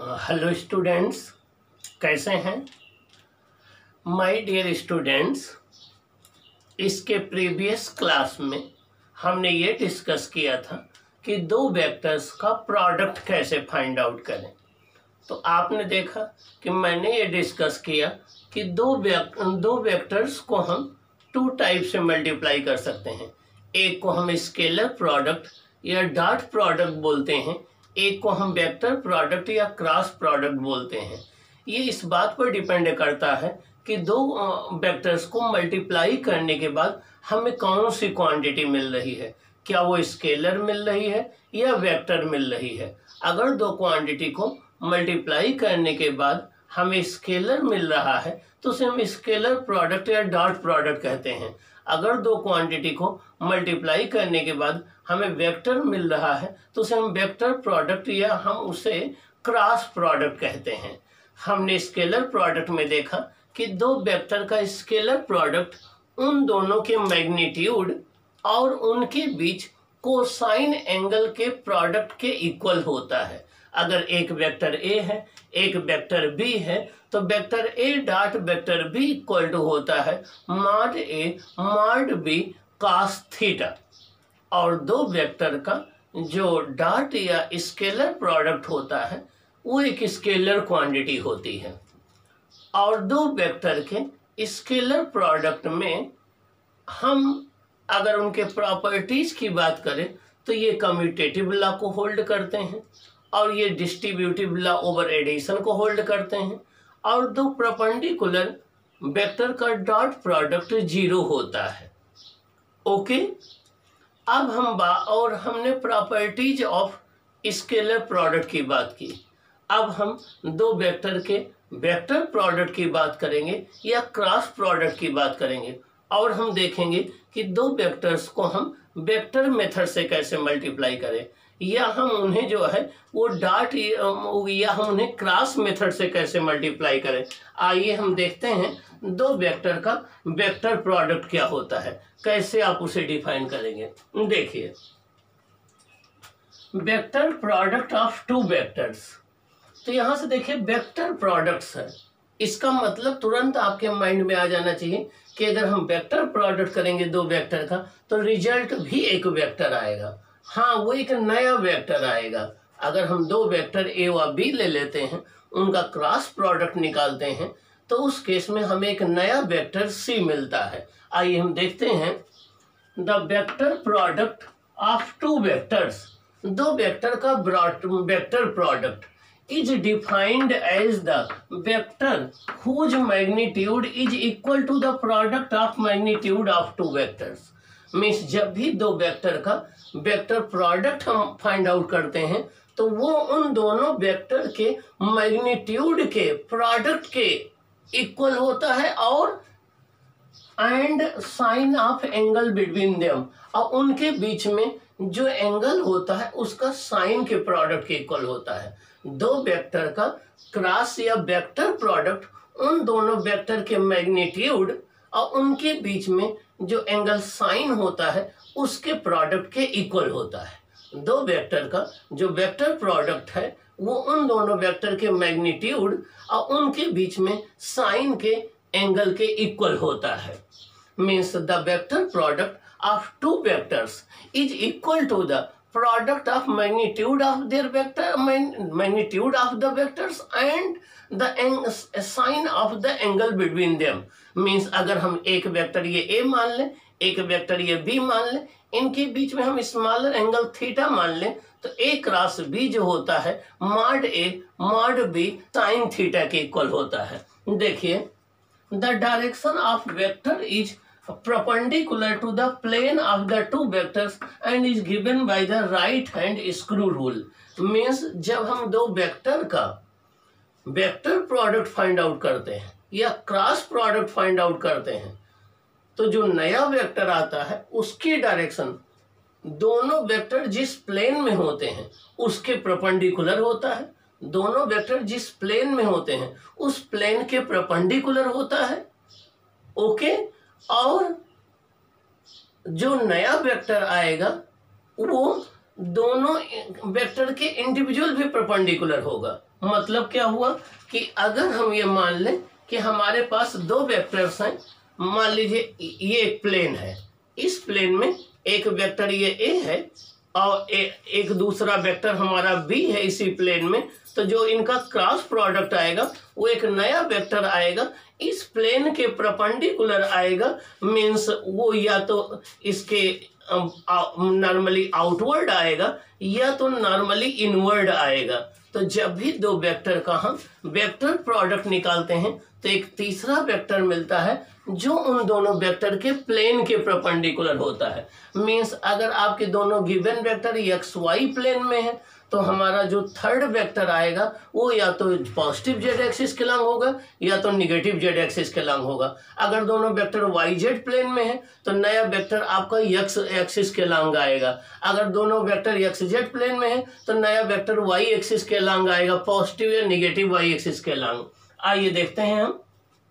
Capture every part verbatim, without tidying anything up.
Hello students, कैसे हैं? My dear students, इसके प्रीवियस क्लास में हमने ये डिस्कस किया था कि दो वेक्टर्स का प्रोडक्ट कैसे फाइंड आउट करें। तो आपने देखा कि मैंने ये डिस्कस किया कि दो वेक्ट दो वेक्टर्स को हम टू टाइप से मल्टीप्लाई कर सकते हैं। एक को हम स्केलर प्रोडक्ट या डॉट प्रोडक्ट बोलते हैं, एक को हम वेक्टर प्रोडक्ट या क्रॉस प्रोडक्ट बोलते हैं। ये इस बात पर डिपेंड करता है कि दो वेक्टर्स को मल्टीप्लाई करने के बाद हमें कौन सी क्वांटिटी मिल रही है, क्या वो स्केलर मिल रही है या वेक्टर मिल रही है। अगर दो क्वांटिटी को मल्टीप्लाई करने के बाद हमें स्केलर मिल रहा है तो उसे हम स्केलर प्रोडक्ट या डॉट प्रोडक्ट कहते हैं। अगर दो क्वांटिटी को मल्टीप्लाई करने के बाद हमें वेक्टर मिल रहा है तो उसे हम वेक्टर प्रोडक्ट या हम उसे क्रॉस प्रोडक्ट कहते हैं। हमने स्केलर प्रोडक्ट में देखा कि दो वेक्टर का स्केलर प्रोडक्ट उन दोनों के मैग्नीट्यूड और उनके बीच कोसाइन एंगल के प्रोडक्ट के इक्वल होता है। अगर एक वेक्टर ए है एक वेक्टर बी है तो vector A dot vector B equal to होता है mod A mod B cos theta. और दो वेक्टर का जो डॉट या स्केलर प्रोडक्ट होता है वो एक स्केलर क्वांटिटी होती है। और दो वेक्टर के स्केलर प्रोडक्ट में हम अगर उनके प्रॉपर्टीज की बात करें तो ये कम्यूटेटिव लॉ को होल्ड करते हैं और ये डिस्ट्रीब्यूटिव लॉ ओवर एडिशन को होल्ड करते हैं। और दो परपेंडिकुलर वेक्टर का डॉट प्रोडक्ट जीरो होता है। ओके, अब हम बा और हमने प्रॉपर्टीज ऑफ स्केलर प्रोडक्ट की बात की। अब हम दो वेक्टर के वेक्टर प्रोडक्ट की बात करेंगे या क्रॉस प्रोडक्ट की बात करेंगे और हम देखेंगे कि दो वेक्टर्स को हम वेक्टर मेथड से कैसे मल्टीप्लाई करें या हम उन्हें जो है वो डॉट या हम उन्हें क्रॉस मेथड से कैसे मल्टीप्लाई करें। आइए हम देखते हैं दो वेक्टर का वेक्टर प्रोडक्ट क्या होता है, कैसे आप उसे डिफाइन करेंगे। देखिए, vector product of two vectors, तो यहां से देखिए वेक्टर प्रोडक्ट्स है। इसका मतलब तुरंत आपके माइंड में आ जाना चाहिए कि अगर हम वेक्टर प्रोडक्ट करेंगे दो वेक्टर का तो रिजल्ट भी एक वेक्टर आएगा। हाँ, वो एक नया वेक्टर आएगा। अगर हम दो वेक्टर ए व बी ले लेते हैं, उनका क्रॉस प्रोडक्ट निकालते हैं तो उस केस में हमें एक नया वेक्टर सी मिलता है। आइए हम देखते हैं the vector product of two vectors. दो वेक्टर का vector product is defined as the vector whose magnitude is equal to the product of magnitude of two vectors। Means जब भी दो वेक्टर का वेक्टर प्रोडक्ट हम फाइंड आउट करते हैं तो वो उन दोनों वेक्टर के मैग्नीट्यूड के प्रोडक्ट के इक्वल होता है और and sine of angle between them, और उनके बीच में जो एंगल होता है उसका साइन के प्रोडक्ट के इक्वल होता है। दो वेक्टर का क्रॉस या वेक्टर प्रोडक्ट उन दोनों वेक्टर के मैग्नीट्यूड और उनके बीच में जो एंगल साइन होता है उसके प्रोडक्ट के इक्वल होता है। दो वेक्टर का जो वेक्टर प्रोडक्ट है वो उन दोनों वेक्टर के मैग्नीट्यूड और उनके बीच में साइन के एंगल के इक्वल होता है। Means the vector product of two vectors is equal to the product of magnitude of their vector magnitude of the vectors and the sign of the angle between them। means अगर हम एक vector ये a मान लें, एक vector ये b मान लें, इनके बीच में हम स्मॉलर एंगल थीटा मान लें तो a क्रॉस b जो होता है mod a mod b sine theta के इक्वल होता है। देखिए, the direction of vector is perpendicular to the plane of the two vectors and is given by the right hand screw rule। means जब हम दो वेक्टर का vector product find out करते हैं या क्रॉस प्रोडक्ट फाइंड आउट करते हैं तो जो नया वेक्टर आता है उसकी डायरेक्शन दोनों वेक्टर जिस प्लेन में होते हैं उसके परपेंडिकुलर होता है। दोनों वेक्टर जिस प्लेन में होते हैं उस प्लेन के परपेंडिकुलर होता है। ओके, और जो नया वेक्टर आएगा वो दोनों वेक्टर के इंडिविजुअल भी परपेंडिकुलर होगा। मतलब क्या हुआ कि अगर हम ये मान लें कि हमारे पास दो वेक्टर्स हैं, मान लीजिए ये एक प्लेन है, इस प्लेन में एक वेक्टर ये ए है और ए, एक दूसरा वेक्टर हमारा बी है इसी प्लेन में, तो जो इनका क्रॉस प्रोडक्ट आएगा वो एक नया वेक्टर आएगा, इस प्लेन के परपेंडिकुलर आएगा। मीन्स वो या तो इसके नॉर्मली आउटवर्ड आएगा या तो नॉर्मली इनवर्ड आएगा। तो जब भी दो वेक्टर का हम वेक्टर प्रोडक्ट निकालते हैं तो एक तीसरा वेक्टर मिलता है जो उन दोनों वेक्टर के प्लेन के परपेंडिकुलर होता है। मीन्स अगर आपके दोनों given vector X Y plane में है तो हमारा जो थर्ड वेक्टर आएगा वो या तो पॉजिटिव जेड एक्सिस के लंग होगा या तो निगेटिव जेड एक्सिस के लंग होगा। अगर दोनों वेक्टर वाई जेड प्लेन में है तो नया वेक्टर आपका एक्स एक्सिस के लंग आएगा। अगर दोनों वेक्टर एक्स जेड प्लेन में है तो नया वेक्टर वाई एक्सिस के लंग आएगा, पॉजिटिव या निगेटिव वाई एक्सिस के लंग। आइए देखते हैं हम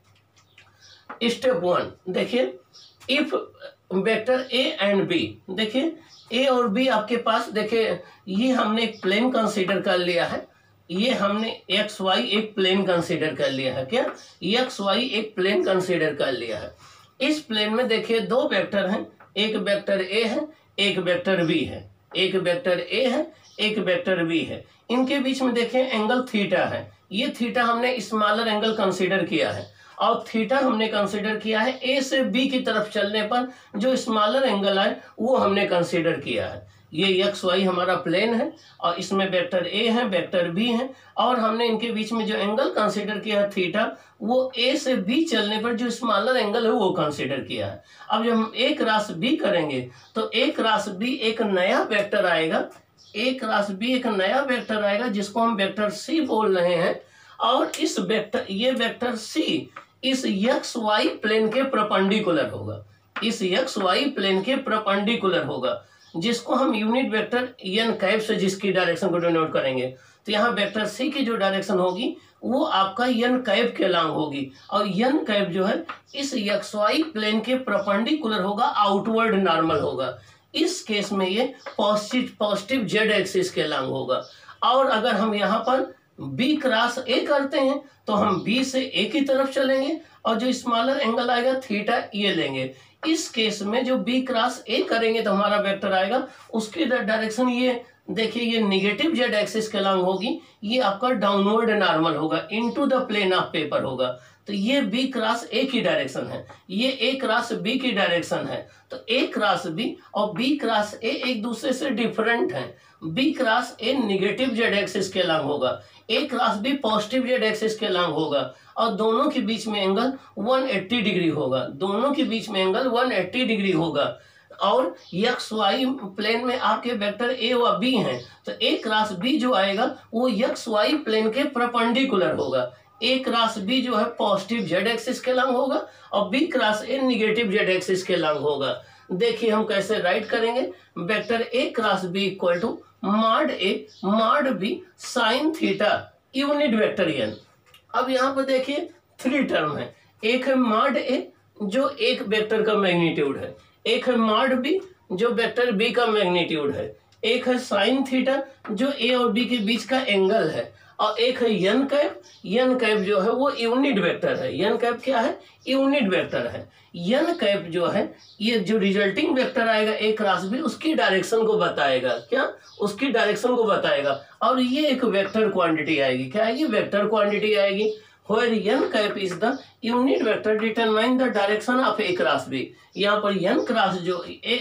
स्टेप वन। देखिए if vector A and B, देखिए ए और बी आपके पास, देखिए ये हमने एक प्लेन कंसीडर कर लिया है, ये हमने एक्स वाई एक प्लेन कंसीडर कर लिया है। क्या एक्स वाई एक प्लेन कंसीडर कर लिया है। इस प्लेन में देखिए दो वेक्टर हैं, एक वेक्टर ए है एक वेक्टर बी है, एक वेक्टर ए है एक वेक्टर बी है। इनके बीच में देखिए एंगल थीटा है, ये थीटा हमने स्मॉलर एंगल कंसीडर किया है और थीटा हमने कंसीडर किया है ए से बी की तरफ चलने पर जो स्मॉलर एंगल है वो हमने कंसीडर किया है। ये एक्स वाई हमारा प्लेन है और इसमें वेक्टर ए है वेक्टर बी है और हमने इनके बीच में जो एंगल कंसीडर किया है थीटा वो ए से बी चलने पर जो स्मॉलर एंगल है वो कंसीडर किया है। अब जब हम ए क्रॉस बी करेंगे तो ए क्रॉस बी एक नया वेक्टर आएगा, ए क्रॉस बी एक नया वेक्टर आएगा जिसको हम वेक्टर सी बोल रहे हैं। और इस वेक्टर ये वेक्टर सी इस एक्स वाई प्लेन के परपेंडिकुलर होगा, इस एक्स वाई प्लेन के परपेंडिकुलर होगा जिसको हम यूनिट वेक्टर एन कैप से जिसकी डायरेक्शन को डिनोट करेंगे। तो यहाँ वेक्टर सी की जो डायरेक्शन होगी वो आपका एन कैप के लॉन्ग होगी और एन कैप जो है इस एक्स वाई प्लेन के परपेंडिकुलर होगा, आउटवर्ड नॉर्मल होगा। इस केस में ये पॉजिटिव पॉजिटिव जेड एक्सिस के लॉन्ग होगा। और अगर हम यहाँ पर बी क्रॉस ए करते हैं तो हम बी से ए की तरफ चलेंगे और जो स्मॉलर एंगल आएगा थीटा ये लेंगे। इस केस में जो बी क्रॉस ए करेंगे तो हमारा वेक्टर आएगा, उसकी डायरेक्शन ये देखिए ये निगेटिव जेड एक्सिस के लॉन्ग होगी, ये आपका डाउनवर्ड नॉर्मल होगा, into the plane of paper होगा। तो ये बी क्रॉस ए की डायरेक्शन है, ये ए क्रॉस बी की डायरेक्शन है। तो ए क्रॉस बी और बी क्रॉस ए एक दूसरे से डिफरेंट हैं। B cross A negative Z axis के लॉन्ग होगा, A cross B positive Z axis के लॉन्ग होगा और दोनों के बीच में एंगल एक सौ अस्सी डिग्री होगा, दोनों के बीच में एंगल एक सौ अस्सी डिग्री होगा। और एक्स वाई प्लेन में आपके वेक्टर ए व बी हैं तो ए क्रॉस बी जो आएगा वो एक्स वाई प्लेन के परपेंडिकुलर होगा। ए क्रॉस बी जो है पॉजिटिव जेड एक्सिस के लॉन्ग होगा और B cross A negative Z axis के लॉन्ग होगा। देखिए हम कैसे राइट करेंगे, vector A cross B equal to mod A mod B sine theta unit vector N. अब यहाँ पर देखिए थ्री टर्म है, एक है मॉड ए जो एक वेक्टर का मैग्नीट्यूड है, एक है मॉड बी जो वेक्टर बी का मैग्नीट्यूड है, एक है साइन थीटा जो ए और बी के बीच का एंगल है और एक है एन कैप। एन कैप जो है वो यूनिट वेक्टर है। एन कैप क्या है? यूनिट वेक्टर है। एन कैप जो है ये जो रिजल्टिंग वेक्टर आएगा ए क्रॉस बी उसकी डायरेक्शन को बताएगा। क्या? उसकी डायरेक्शन को बताएगा और ये एक वेक्टर क्वांटिटी आएगी। क्या आएगी? वेक्टर क्वांटिटी आएगी। Where n cap is the unit vector determine the direction of a cross b। यहाँ पर n क्रॉस जो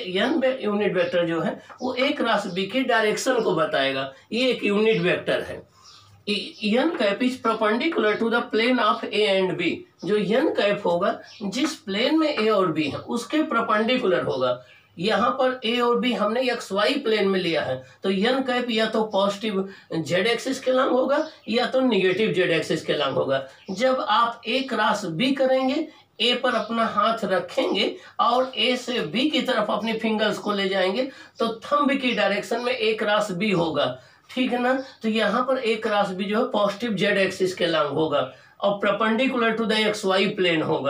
n यूनिट वेक्टर जो है वो a क्रॉस b की डायरेक्शन को बताएगा। ये एक यूनिट वेक्टर है। n cap is perpendicular to the plane of a and b। जो n कैप होगा जिस प्लेन में a और b है उसके परपेंडिकुलर होगा। यहाँ पर ए और बी हमने एक्स वाई प्लेन में लिया है तो एन कैप या तो पॉजिटिव जेड एक्सिस के लंग होगा या तो निगेटिव जेड एक्सिस के लंग होगा। जब आप ए क्रॉस बी करेंगे, ए पर अपना हाथ रखेंगे और ए से बी की तरफ अपने फिंगर्स को ले जाएंगे तो थंब की डायरेक्शन में ए क्रॉस बी होगा। ठीक है ना? तो यहाँ पर ए क्रॉस बी जो है पॉजिटिव जेड एक्सिस के लंग होगा और perpendicular to the X Y plane होगा।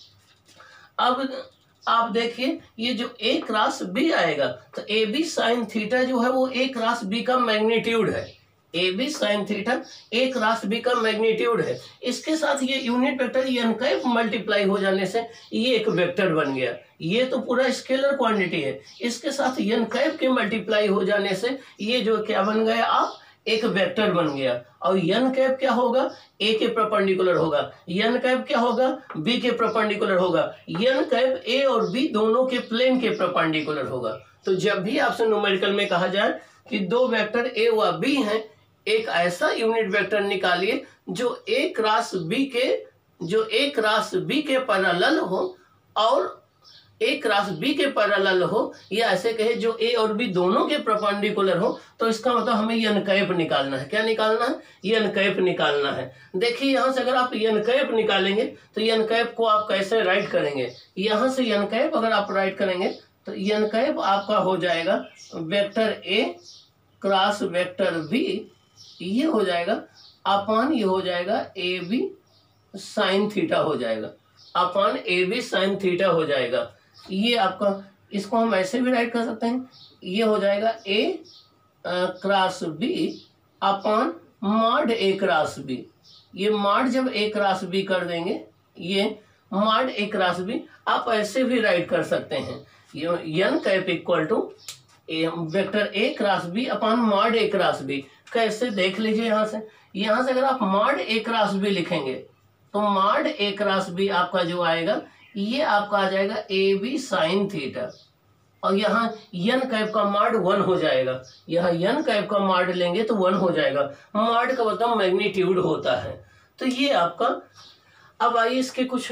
अब आप देखिए ये जो ए क्रॉस बी आएगा तो ए बी साइन थीटा जो है वो ए क्रॉस बी का मैग्नीट्यूड है। A B sine theta A cross B का मैग्नीट्यूड है। इसके साथ ये unit vector N cap multiply हो जाने से ये एक वेक्टर बन गया। ये तो पूरा स्केलर क्वांटिटी है, इसके साथ एन कैप के मल्टीप्लाई हो जाने से ये जो क्या बन गया आप एक वेक्टर बन गया। और एन कैप क्या होगा, ए के परपेंडिकुलर होगा। एन कैप क्या होगा, बी के परपेंडिकुलर होगा। एन कैप ए और बी दोनों के प्लेन के परपेंडिकुलर होगा। तो जब भी आपसे न्यूमेरिकल में कहा जाए कि दो वेक्टर ए व बी हैं, एक ऐसा यूनिट वेक्टर निकालिए जो ए क्रॉस बी के जो ए क्रॉस बी के पैरेलल हो और ए क्रॉस बी के पैरेलल हो, या ऐसे कहे जो ए और बी दोनों के परपेंडिकुलर हो। तो इसका मतलब हमें एन कैप निकालना है। क्या निकालना है, एन कैप निकालना है। देखिए यहाँ से अगर आप एन कैप निकालेंगे तो एन कैप को आप कैसे राइट करेंगे, यहाँ से एन कैप अगर आप राइट करेंगे तो एन कैप आपका हो जाएगा vector A cross vector B, ये हो जाएगा अपान ये हो जाएगा ए बी साइन थीटा हो जाएगा, upon A B sine theta हो जाएगा। ये आपका, इसको हम ऐसे भी राइट कर सकते हैं, ये हो जाएगा A cross B upon mod A cross B. ये मॉड जब ए क्रॉस बी कर देंगे, ये मॉड ए क्रॉस बी आप ऐसे भी राइट कर सकते हैं। ये N cap equal to vector A cross B upon mod A cross B. कैसे देख लीजिए, यहाँ से यहाँ से अगर आप मॉड ए क्रॉस बी लिखेंगे तो मॉड ए क्रॉस बी आपका जो आएगा ये आपका आ जाएगा ए बी साइन थीटा, और यहाँ एन कैप का मॉड वन हो जाएगा। यहाँ एन कैप का मॉड लेंगे तो वन हो जाएगा। मॉड का मतलब मैग्नीट्यूड होता है। तो ये आपका, अब आइए इसके कुछ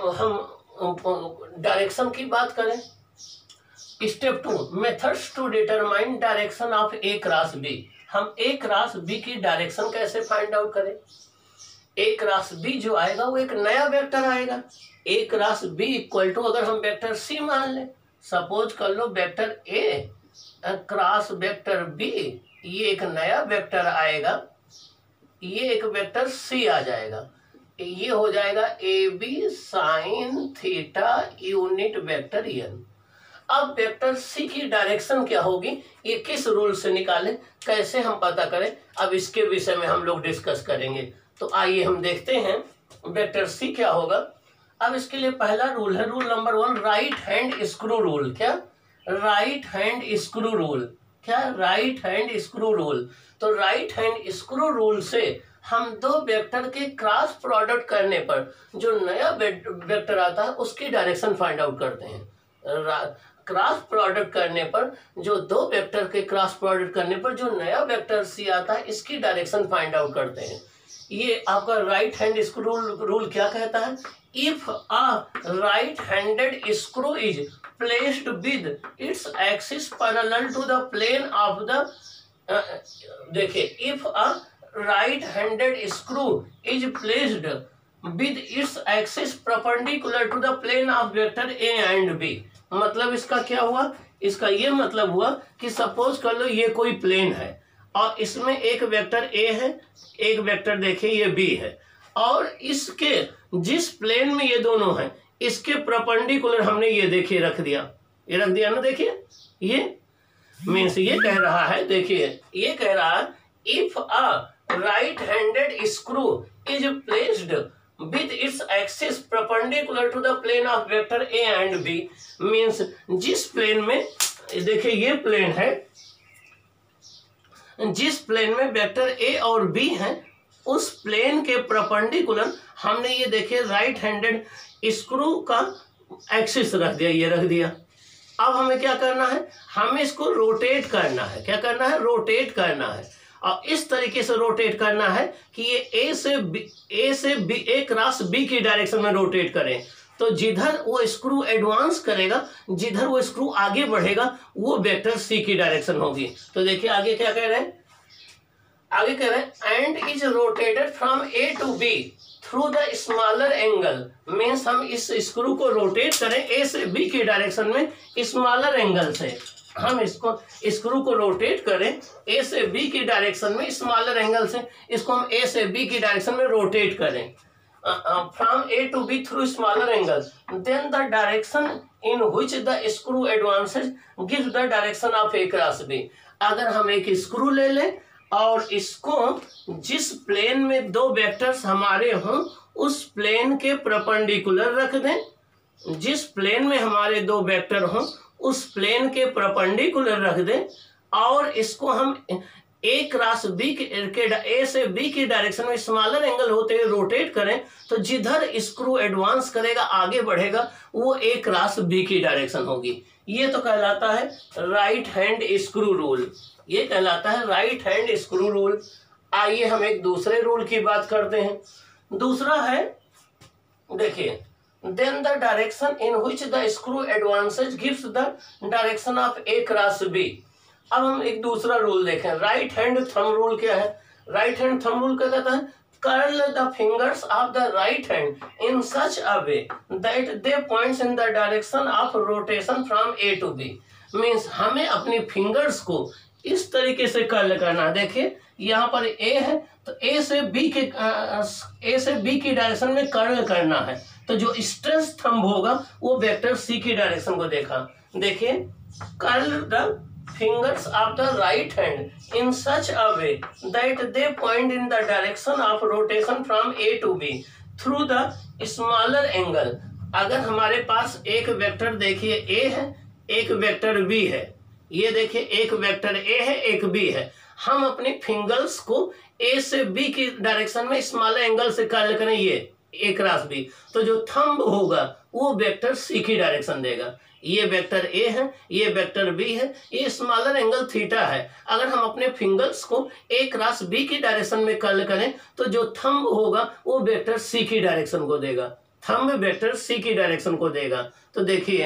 हम डायरेक्शन की बात करें। Step two, methods to determine direction of A cross B. हम ए क्रॉस बी की डायरेक्शन कैसे फाइंड आउट करें। ए क्रॉस बी जो आएगा वो एक नया वेक्टर आएगा। A cross B equal to, अगर हम वेक्टर सी मान लें, सपोज कर लो vector A cross vector B, ये एक नया वेक्टर आएगा, ये एक वेक्टर सी आ जाएगा, ये हो जाएगा A B sine theta unit vector N. अब वेक्टर सी की डायरेक्शन क्या होगी, ये किस रूल से निकालें, कैसे हम पता करें, अब इसके विषय में हम लोग डिस्कस करेंगे। तो आइए हम देखते हैं वेक्टर सी क्या होगा। अब इसके लिए पहला रूल है, rule number one, right hand screw rule. क्या, राइट हैंड स्क्रू रूल। क्या, राइट हैंड स्क्रू रूल। तो राइट हैंड स्क्रू रूल से हम दो वेक्टर के क्रॉस प्रोडक्ट करने पर जो नया वेक्टर आता है उसकी डायरेक्शन फाइंड आउट करते हैं। क्रॉस प्रोडक्ट करने पर जो दो वेक्टर के क्रॉस प्रोडक्ट करने पर जो नया वेक्टर सी आता है इसकी डायरेक्शन फाइंड आउट करते हैं। ये आपका राइट हैंड स्क्रू रूल क्या कहता है, if a right handed screw is placed with its axis parallel to the plane of the, देखिए, if a right handed screw is placed with its axis perpendicular to the plane of vector A and B. मतलब इसका क्या हुआ, इसका ये मतलब हुआ कि सपोज कर लो ये कोई प्लेन है और इसमें एक वेक्टर ए है, एक वेक्टर देखिए ये बी है, और इसके जिस प्लेन में ये दोनों हैं इसके परपेंडिकुलर हमने ये देखिए रख दिया, ये रख दिया ना। देखिए ये मीन्स ये कह रहा है, देखिए ये कह रहा है if a right handed screw is placed with its axis perpendicular to the plane of vector a and b, means जिस प्लेन में, देखिए ये प्लेन है, जिस प्लेन में वेक्टर ए और बी है उस प्लेन के परपेंडिकुलर हमने ये देखिए राइट हैंडेड स्क्रू का एक्सिस रख दिया, ये रख दिया। अब हमें क्या करना है, हमें इसको रोटेट करना है। क्या करना है, रोटेट करना है, और इस तरीके से रोटेट करना है कि ये ए से बी, ए से बी, ए क्रॉस बी की डायरेक्शन में रोटेट करें। तो जिधर वो स्क्रू एडवांस करेगा, जिधर वो स्क्रू आगे बढ़ेगा, वो वेक्टर सी की डायरेक्शन होगी। तो देखिए आगे क्या कह रहे हैं, आगे कह रहे हैं and is rotated from A to B through the smaller angle. Means हम इस स्क्रू को रोटेट करें ए से बी की डायरेक्शन में स्मॉलर एंगल से, हम इसको स्क्रू को रोटेट करें ए से बी की डायरेक्शन में स्मॉलर एंगल से, इसको हम ए से बी की डायरेक्शन में रोटेट करें from A to B through smaller angle, then the direction in which the screw advances gives the direction of A cross B. अगर हम एक स्क्रू ले लें और इसको जिस प्लेन में दो वेक्टर्स हमारे हों उस प्लेन के परपेंडिकुलर रख दें। जिस प्लेन में हमारे दो वेक्टर हों उस प्लेन के परपेंडिकुलर रख दें और इसको हम ए क्रॉस बी के ए से बी की डायरेक्शन में स्मॉलर एंगल होते हुए रोटेट करें तो जिधर स्क्रू एडवांस करेगा आगे बढ़ेगा वो ए क्रॉस बी की डायरेक्शन होगी। ये तो कहलाता है राइट हैंड स्क्रू रूल। ये कहलाता है राइट हैंड स्क्रू रूल। आइए हम एक दूसरे रूल की बात करते हैं। दूसरा है, देखिए, then the direction in which the screw advances gives the direction of A cross B. अब हम एक दूसरा रूल देखें। राइट हैंड थंब रूल क्या है? राइट हैंड थंब रूल क्या कहता है? Curl the fingers of the right hand in such a way that they points in the direction of rotation from A to B. Means हमें अपनी fingers को इस तरीके से कर्ल करना। देखिए यहाँ पर ए है तो ए से बी के ए से बी की डायरेक्शन में कर्ल करना है तो जो स्ट्रेस थंब होगा वो वेक्टर सी की डायरेक्शन को देखा। देखिए, curl the fingers of the right hand in such a way that they point in the direction of rotation from A to B through the smaller angle। अगर हमारे पास एक vector देखिए A है, एक वेक्टर B है, ये देखिए एक वेक्टर A है, एक B है, हम अपनी फिंगर्स को A से B की डायरेक्शन में स्मॉलर एंगल से कर्ल करें, ये A क्रॉस B, तो जो थंब होगा वो वेक्टर C की डायरेक्शन देगा। ये वेक्टर ए है, ये वेक्टर बी है, ये स्मॉलर एंगल थीटा है। अगर हम अपने फिंगर्स को ए क्रॉस बी की डायरेक्शन में कर्ल करें तो जो थंब होगा वो वेक्टर सी की डायरेक्शन को देगा। थंब वेक्टर सी की डायरेक्शन को देगा। तो देखिए,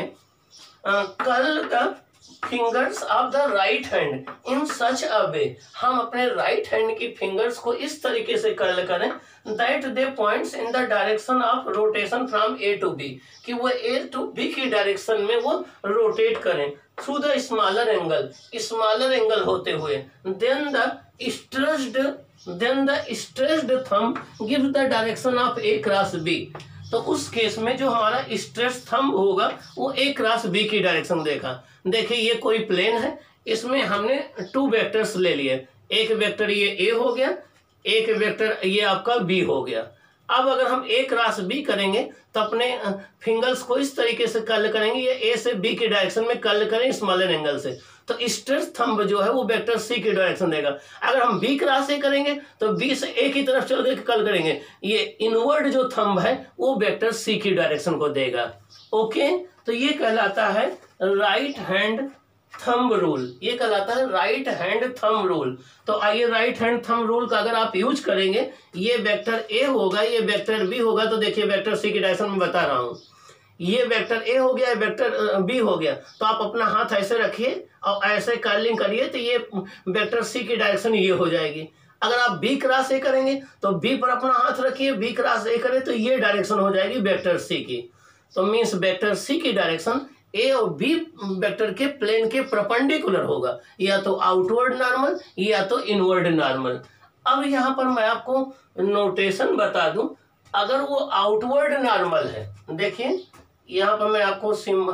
curl the fingers of the right hand in such a way, हम अपने राइट हैंड की फिंगर्स को इस तरीके से कर्ल करें that they points in the direction of rotation from A to B, कि वो ए टू बी की डायरेक्शन में वो रोटेट करें through the smaller angle, smaller angle होते हुए। Then the stressed then the stressed thumb gives the direction of A cross B. तो उस केस में जो हमारा स्ट्रेस थंब होगा वो ए क्रॉस बी की डायरेक्शन देखा। देखिए ये कोई प्लेन है, इसमें हमने टू वेक्टर्स ले लिए, एक वेक्टर ये ए हो गया, एक वेक्टर ये आपका बी हो गया। अब अगर हम ए क्रॉस बी करेंगे तो अपने फिंगर्स को इस तरीके से कर्ल करेंगे, ये ए से बी की डायरेक्शन में कर्ल करें स्मॉलर एंगल से, तो स्ट्रेस थंब जो है वो वेक्टर सी की डायरेक्शन देगा। अगर हम बी क्रॉस ए करेंगे तो बी से ए की तरफ चल के कर्ल करेंगे, ये इनवर्ड जो थंब है वो वेक्टर सी की डायरेक्शन को देगा। ओके, तो ये कहलाता है राइट हैंड थंब रूल। ये कहलाता है राइट हैंड थंब रूल। तो आइए राइट हैंड थंब रूल का अगर आप यूज करेंगे, ये वेक्टर ए होगा, ये वेक्टर बी होगा, तो देखिए वेक्टर सी की डायरेक्शन में बता रहा हूँ, ये वेक्टर ए हो गया, वेक्टर बी हो गया, तो आप अपना हाथ ऐसे रखिए और ऐसे कर्लिंग करिए तो ये वेक्टर सी की डायरेक्शन ये हो जाएगी। अगर आप बी क्रॉस ए करेंगे तो बी पर अपना हाथ रखिए, बी क्रॉस ए करें तो ये डायरेक्शन हो जाएगी वेक्टर सी की। तो मीन्स वेक्टर सी की डायरेक्शन ए और बी वेक्टर के प्लेन के परपेंडिकुलर होगा, या तो आउटवर्ड नॉर्मल या तो इनवर्ड नॉर्मल। अब यहाँ पर मैं आपको नोटेशन बता दूं, अगर वो आउटवर्ड नॉर्मल है, देखिए यहाँ पर मैं आपको सिम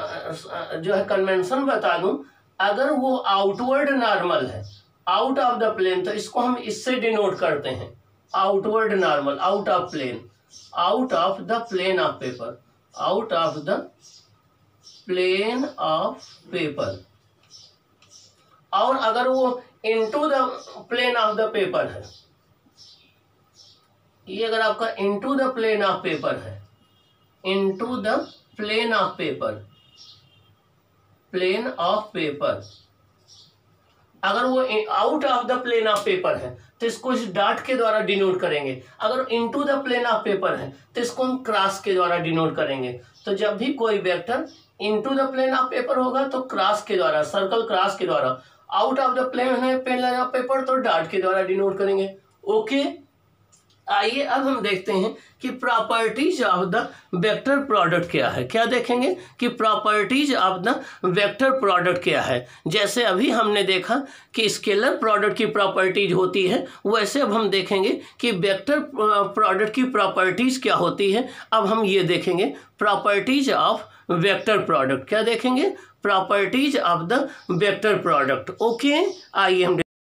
जो है कन्वेंशन बता दूं, अगर वो आउटवर्ड नॉर्मल है, आउट ऑफ द प्लेन, तो इसको हम इससे डिनोट करते हैं, outward normal, out of plane, out of the plane of paper, out of the plane of paper. और अगर वो into the plane of the paper है, ये अगर आपका into the plane of paper है, into the plane of paper, plane of paper, अगर वो out of the plane of paper है तो इसको इस डॉट के द्वारा डिनोट करेंगे। अगर into the plane of paper है तो इसको हम क्रॉस के द्वारा डिनोट करेंगे। तो जब भी कोई vector into the plane of paper होगा तो क्रॉस के द्वारा, सर्कल क्रॉस के द्वारा, आउट ऑफ द प्लेन है प्लेन ऑफ पेपर तो डॉट के द्वारा डिनोट करेंगे। ओके, आइए अब हम देखते हैं कि properties of the vector product क्या है। क्या देखेंगे कि properties of the vector product क्या है। जैसे अभी हमने देखा कि स्केलर प्रोडक्ट की प्रॉपर्टीज होती है, वैसे अब हम देखेंगे कि वेक्टर प्रोडक्ट की प्रॉपर्टीज क्या होती है। अब हम ये देखेंगे प्रॉपर्टीज ऑफ वेक्टर प्रोडक्ट। क्या देखेंगे? Properties of the vector product. Okay, आइए हम